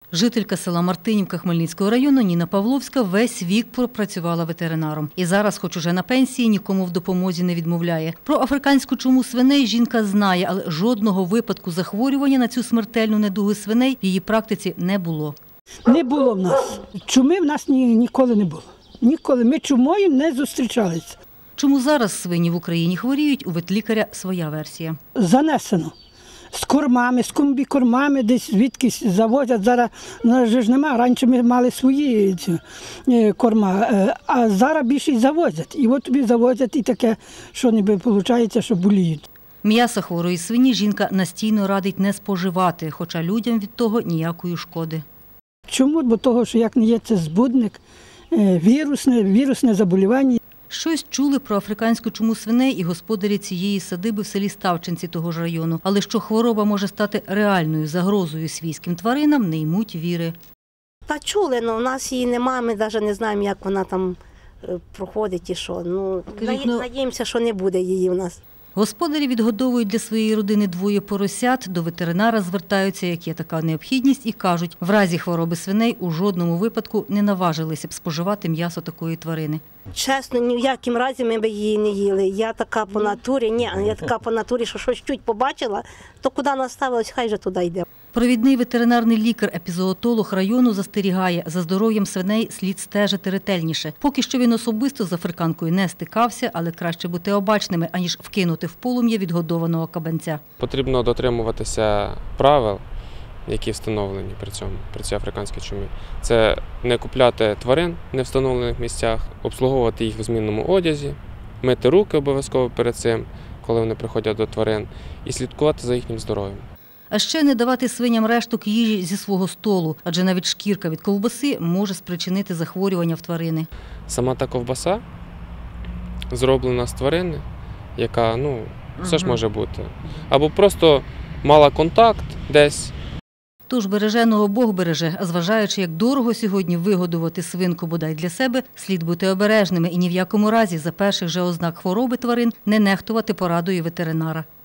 Жителька села Мартинівка Хмельницького району Ніна Павловська весь вік пропрацювала ветеринаром. І зараз, хоч уже на пенсії, нікому в допомозі не відмовляє. Про африканську чуму свиней жінка знає, але жодного випадку захворювання на цю смертельну недугу свиней в її практиці не було. Не було в нас. Чуми в нас ніколи не було. Ніколи. Ми чумою не зустрічалися. Чому зараз свині в Україні хворіють, у ветлікаря своя версія. Занесено. З кормами, з комбікормами, десь звідкись завозять. Зараз ж немає. Раніше ми мали свої корма, а зараз більше завозять. І от тобі завозять і таке, що ніби виходить, що боліють. М'ясо хворої свині жінка настійно радить не споживати, хоча людям від того ніякої шкоди. Чому? Бо того, що як не є, це збудник, вірусне заболівання. Щось чули про африканську чуму свиней і господарі цієї садиби в селі Ставчинці того ж району. Але що хвороба може стати реальною загрозою свійським тваринам, не ймуть віри. Та чули, але в нас її немає, ми навіть не знаємо, як вона там проходить і що. Надіємося, що не буде її в нас. Господарі відгодовують для своєї родини 2 поросят, до ветеринара звертаються, як є така необхідність, і кажуть, в разі хвороби свиней у жодному випадку не наважилися б споживати м'ясо такої тварини. Чесно, ні в якому разі ми б її не їли. Я така по натурі, що щось чуть побачила, то куди наставилась, хай же туди йде. Провідний ветеринарний лікар-епізоотолог району застерігає, за здоров'ям свиней слід стежити ретельніше. Поки що він особисто з африканкою не стикався, але краще бути обачними, аніж вкинути в полум'я відгодованого кабанця. Потрібно дотримуватися правил, які встановлені при цій африканській чумі. Це не купляти тварин в невстановлених місцях, обслуговувати їх в змінному одязі, мити руки обов'язково перед цим, коли вони приходять до тварин, і слідкувати за їхнім здоров'ям. А ще не давати свиням решток їжі зі свого столу, адже навіть шкірка від ковбаси може спричинити захворювання в тварини. Сама та ковбаса зроблена з тварини, яка, все ж може бути. Або просто мала контакт десь. Тож береженого Бог береже, а зважаючи, як дорого сьогодні вигодувати свинку бодай для себе, слід бути обережними і ні в якому разі за перших же ознак хвороби тварин не нехтувати порадою ветеринара.